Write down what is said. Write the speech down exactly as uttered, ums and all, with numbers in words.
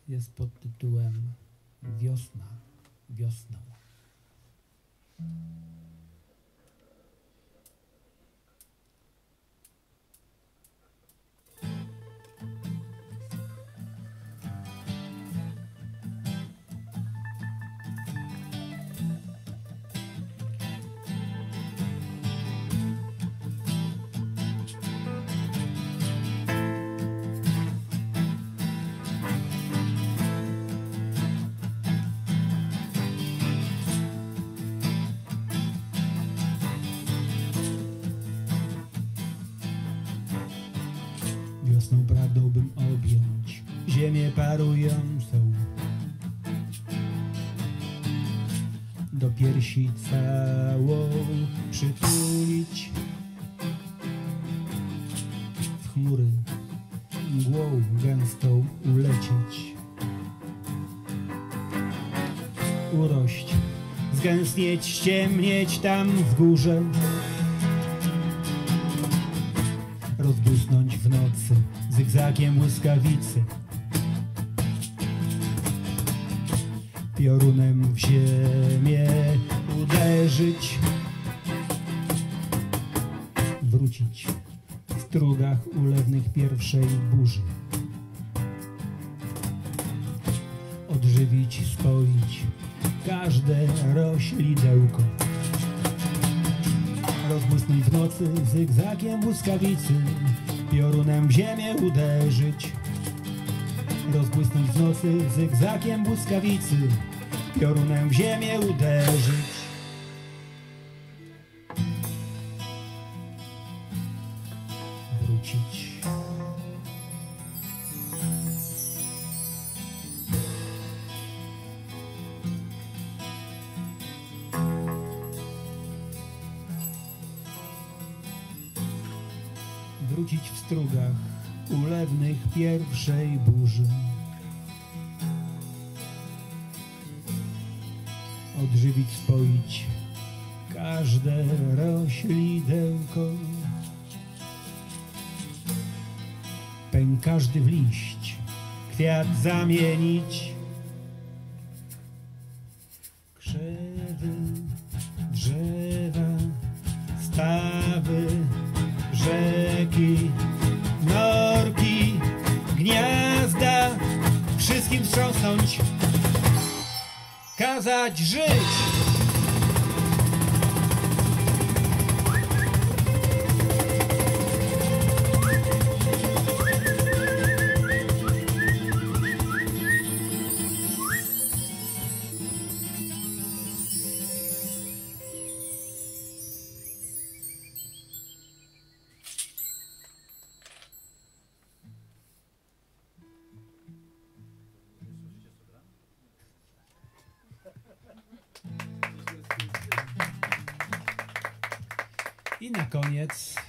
jest pod tytułem Wiosna wiosną. Wiosną pragnąłbym objąć ziemię parującą, do piersi całą przytulić, w chmury mgłą gęstą ulecieć, urość, zgęstnieć, ściemnieć tam w górze, rozbłysnąć w nocy zygzakiem błyskawicy, piorunem w ziemię uderzyć, wrócić w strugach ulewnych pierwszej burzy, odżywić, spoić każde roślidełko, rozbłysnąć w nocy zygzakiem błyskawicy, piorunem w ziemię uderzyć, rozbłysnąć w nocy zygzakiem błyskawicy, piorunem w ziemię uderzyć. Wrócić. Wrócić w strugach ulewnych pierwszej burzy, odżywić, spoić każde roślidełko, pęk każdy w liść, kwiat zamienić, krzewy, drzewa, stawy, rzeki, norki, gniazda, wszystkim wstrząsnąć, kazać żyć. I na koniec